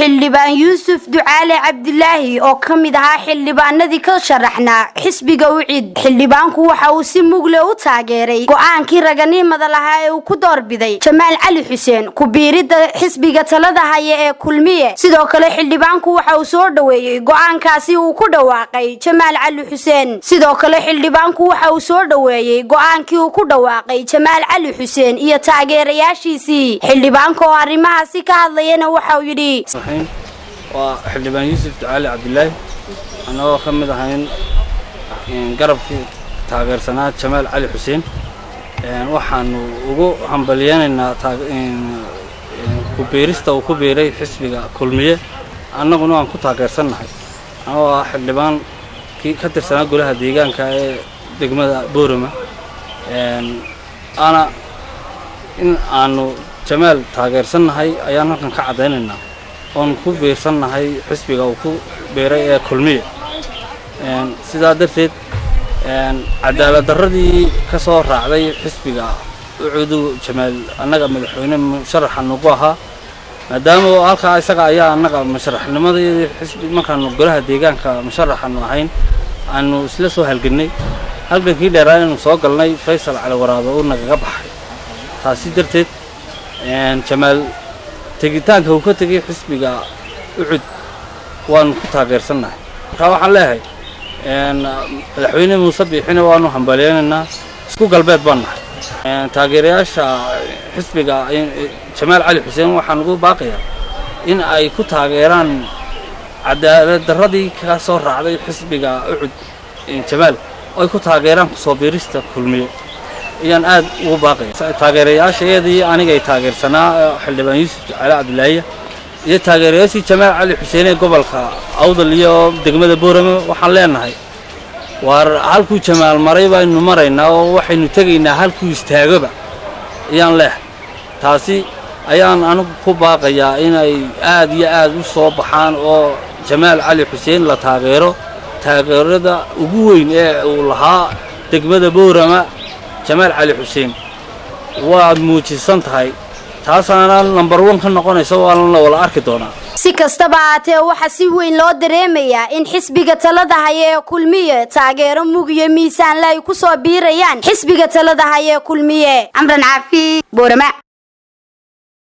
xildhibaan Yuusuf Ducaale Cabdilaahi oo kamid ahaa xildhibaanadii ka sharaxnaa xisbiga UCID xildhibaanku waxa uu si mugle u taageeray go'aankii raganimada lahaa ee uu ku doorbiday Jamaal Cali Xuseen ku biirida xisbiga talada haya ee Kulmiye sidoo kale xildhibaanku waxa uu soo dhaweeyay go'aankaasi uu ku dhawaaqay Jamaal Cali Xuseen sidoo kale xildhibaanku waxa uu soo dhaweeyay go'aankii uu ku dhawaaqay Jamaal Cali Xuseen iyo taageerayaashiisii xildhibaanku oo arrimahaasi ka hadlayna waxa uu yiri xildhibaan Yuusuf Ducaale Cabdilaahi anoo kamid ahayn garabkii taageersanaa Jamaal Cali Xuseen waxaan ugu hambalyeynaa ku biirista uu ku biiray xisbiga Kulmiye annaguna waan ku taageersanahay anoo xildhibaan ka tirsanaa golaha deegaanka ee degmada Boorama ana in aanu Jamaal taageersanahay ayaan halkan ka cadeynaynaa oon ku biirsanahay xisbiga uu ku biiray ee Kulmiye sidaa darteed cadaalad darradii ka soo raacday xisbiga UCID Jamaal annaga madaxweyne musharaxan ugu ahaa maadaama halka isaga ayaa annaga musharaxnimadii xisbi markaan golaha deegaanka musharaxan ahayn aanu isla soo halganay halkii dheeraayeen soo galnay Faysal Cali Waraabo oo naga baxay taasi darteed Jamaal tegitaanka uu ka tagay xisbiga UCID waan ku taageersanahay waxaan leeyahay madaxweyne Muuse Biixina waanu hambalyeynaa isku galbeed baan nahay taageerayaasha xisbiga Jamaal Cali Xuseen waxaan ugu baaqayaa in ay ku taageeraan cadaalad darradii ka soo raacday xisbiga UCID Jamaal ay ku taageeraan soo biirista Kulmiye iyaan aad ugu baaqayaa taageerayaasheedii aniga ay taageersanaa xildhibaan Yuusuf Ducaale Cabdilaahi iyo taageerayaashii Jamaal Cali Xuseen ee gobolka Awdal iyo degmada Boorama waxaan leenahay war halkuu Jamaal maray baynu maraynaa oo waxaynu tagaynaa halkuu istaagaba iyaan leeyahay taasi ayaan anigu ku baaqayaa inay aad iyo aad u soo baxaan oo Jamaal Cali Xuseen la taageerada ugu weyn ee uu lahaa degmada Boorama Jamaal Cali Xuseen waad muujisan tahay taasana number 1 ka noqonaysa waa wala arki doonaa si kastaba aatee waxa si weyn loo dareemayaa in xisbiga talada haya ee Kulmiye taageero mug iyo miisaan la ay ku soo biirayaan xisbiga talada haya ee Kulmiye Amran Caafi Boorama.